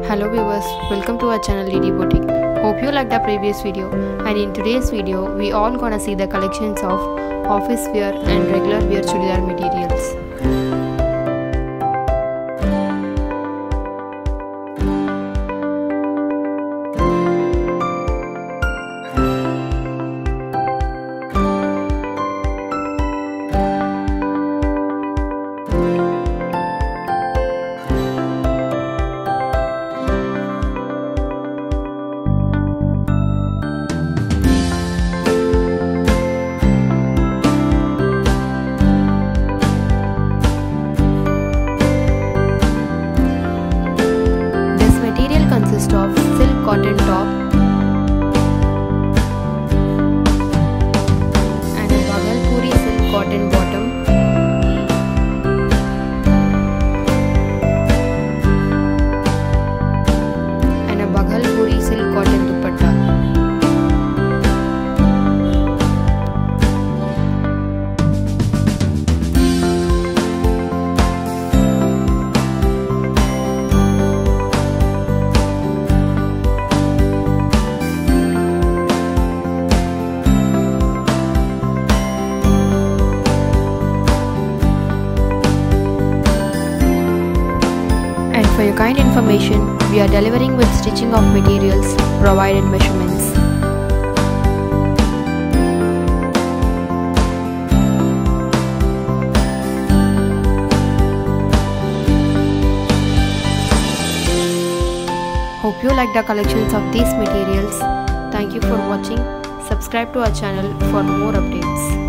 Hello viewers, welcome to our channel Dedee Boutique. Hope you liked the previous video, and in today's video we all gonna see the collections of office wear and regular wear chudidhar materials. Consists of silk cotton top and a Bhagalpuri silk cotton bottom and a Bhagalpuri silk cotton dupatta. For your kind information, we are delivering with stitching of materials, provided measurements. Hope you like the collections of these materials. Thank you for watching. Subscribe to our channel for more updates.